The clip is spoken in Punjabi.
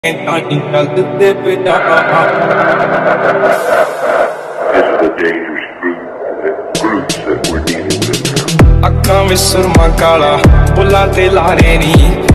ਚੱਲਦੇ ਪਿਆ ਅੱਖਾਂ ਵਿੱਚ ਸੁਰਮਾ ਕਾਲਾ ਬੁੱਲਾਂ ਤੇ ਲਾਰੇ ਨੀ